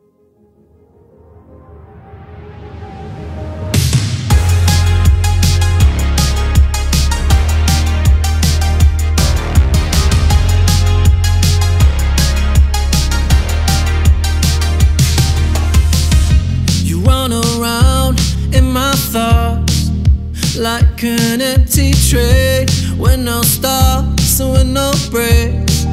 Like an empty train with no stops and with no brakes.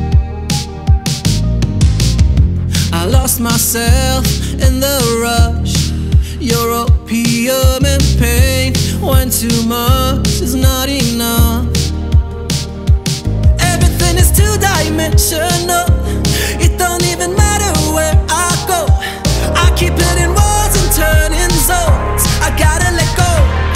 I lost myself in the rush. Your opium and pain, when too much is not enough. Everything is two-dimensional. It don't even matter where I go. I keep hitting walls and turning zones. I gotta let go.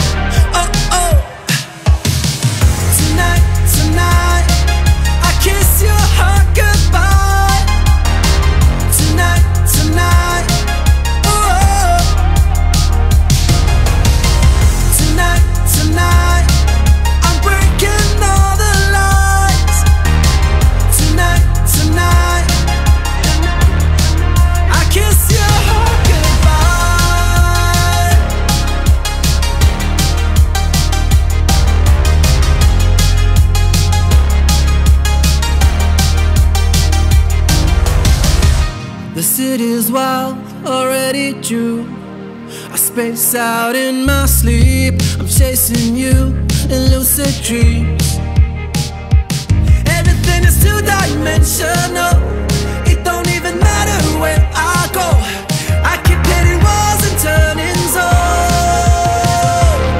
The city's wild, already drew I space out in my sleep. I'm chasing you in lucid dreams. Everything is two-dimensional. It don't even matter where I go. I keep hitting walls and turning zones.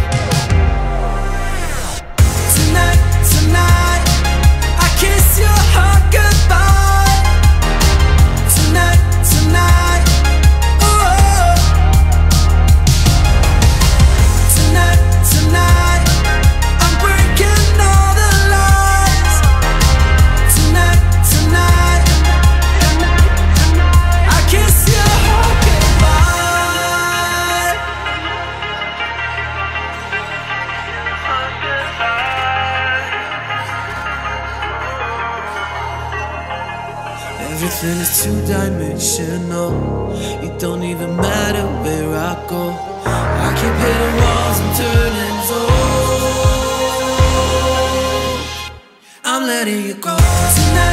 Tonight, tonight, I kiss your heart goodbye. Everything is two-dimensional. It don't even matter where I go. I keep hitting walls and turning zones. I'm letting you go tonight.